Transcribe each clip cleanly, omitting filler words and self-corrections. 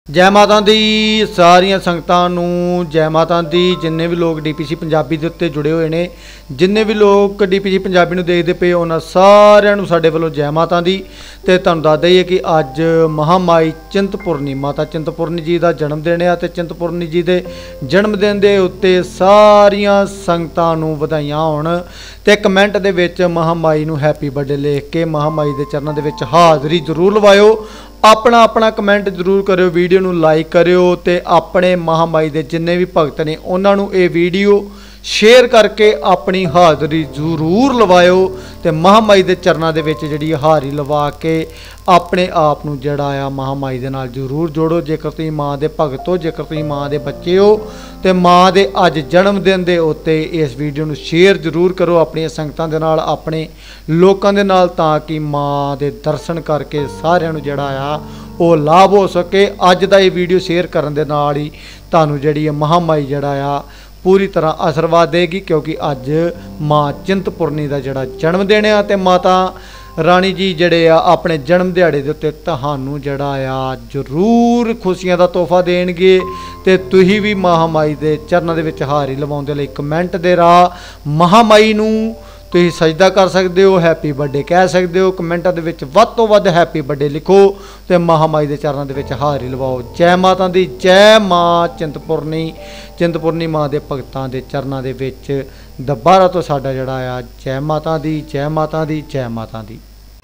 जय माता दी सारिया संगतां नूं जय माता दी। जिन्ने भी लोग DPC पंजाबी दे उत्ते जुड़े हुए ने, जिन्ने भी लोग DPC पंजाबी नूं देखदे पे, उन्हां सारिआं नूं साडे वल्लों जय माता दी। ते तुहानूं दस दईए कि अज महामाई चिंतपूर्णी माता चिंतपूर्णी जी का जन्मदिन है। ते चिंतपूर्णी जी के जन्मदिन के उत्ते सारिया संगतां नूं वधाइयां होण। ते कमेंट दे विच महामाई नूं हैप्पी बर्थडे लिख के महामाई के चरणों के विच हाज़री जरूर लवाओ। अपना अपना कमेंट जरूर करो, वीडियो नूं लाइक करो। तो अपने महामाई के जिन्ने भी भगत ने उन्होंने ये वीडियो शेयर करके अपनी हाज़री जरूर लवाओ। तो महामाई के चरणों के विच जिहड़ी हाज़री लवा के अपने आप नूं जिहड़ा आ महामाई दे नाल जरूर जोड़ो। जेकर तुसीं माँ के भगत हो, जेकर तुसीं माँ के बच्चे हो, तो माँ के अज जन्मदिन के उत्ते इस वीडियो नूं शेयर जरूर करो अपनी संगतां दे नाल, अपने लोकां दे नाल, ताकि माँ के दर्शन करके सारिआं नूं जिहड़ा आ वो लाभ हो सके। अज दा ये वीडियो शेयर करन दे नाल ही तुहानूं जिहड़ी महामाई जिहड़ा आ पूरी तरह आशीर्वाद देगी, क्योंकि अज माँ चिंतपूर्णी का जिहड़ा जन्मदिन आ। ते माता रानी जी जिहड़े आ अपने जन्म दिहाड़े दे उत्ते तुहानूं जिहड़ा आ जरूर खुशियां दा तोहफा देणगे। ते तुसीं भी महामाई दे चरणों दे विच हाज़री लवाउण दे लई कमेंट दे राह महामाई नूं तुसीं सजदा कर सकते हो, हैप्पी बर्थडे कह सकते हो। कमेंटां दे विच वध तों वध हैप्पी बर्थडे लिखो तो महामाई के चरणों के विच हाज़री लवाओ। जय माता दी, जय माँ चिंतपूर्णी। चिंतपूर्णी माँ के भगतां के चरणों के विच दोबारा तो साडा जिहड़ा आ जय माता दी, जय माता दी, जय माता दी।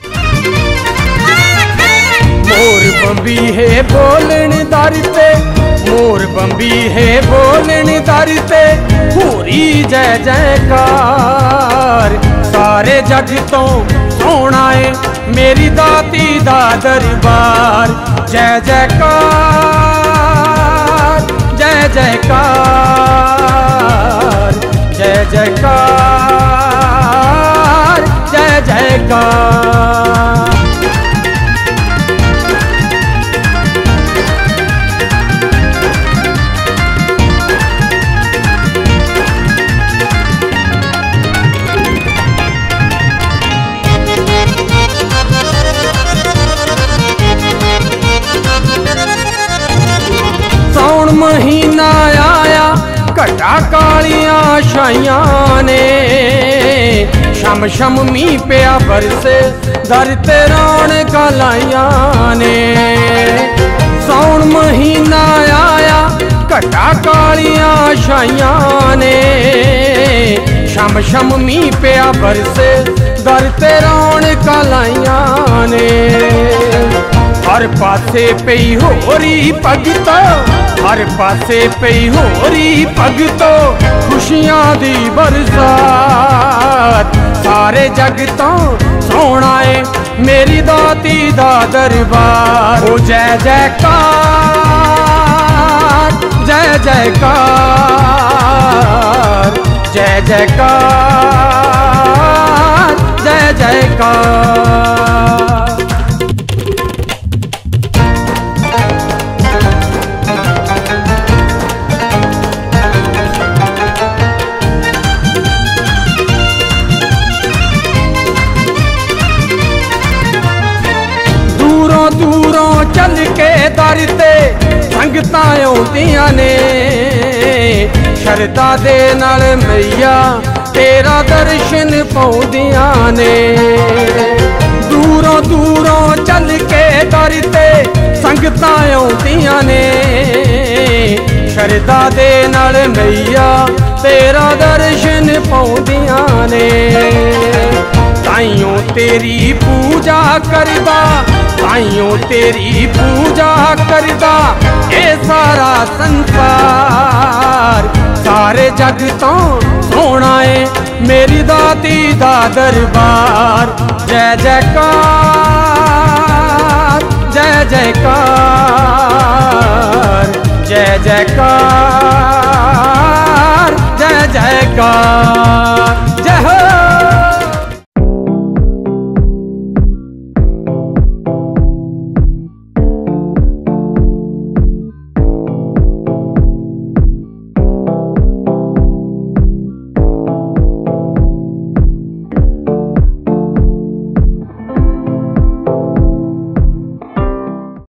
मोर बंबी है बोलन दर पे, मोर बंबी है बोलन दर पे, पूरी जय जयकार। सारे जग तो सोना है मेरी दाती दा दरबार। जय जयकार, जय जयकार, जय जयकार, जय जयकार। महीना आया घटा कालियां छाइयां ने, शम शम मीह पिया बरसे दर ते रौनकां लाइयां ने। सौण महीना आया घटा कालियां छाइयां ने, शम शम मीह पिया बरसे दर ते रौनकां लाइयां ने। हर पासे पई होरी भगत, हर पासे पई होरी भगतो, खुशियां दी बरसात। सारे जग तो सोना है मेरी दाती दा दरबार। ओ जय जयकार, जय जयकार, जय जयकार, जय जयकार। दूरों चल के दर ते संगतां आउंदियां ने, शरदा दे नाल मैया तेरा दर्शन पाउंदियां ने। दूरों दूरों चल के दर ते संगतां आउंदियां ने, शरदा दे नाल मैया तेरा दर्शन पाउंदियां ने। ताइयों तेरी पूजा करदा, ताइयों तेरी पूजा करदा ये सारा संसार। सारे जग तो सोना है मेरी दाती दा दरबार। जय जयकार, जय जयकार, जय जयकार, जय जयकार।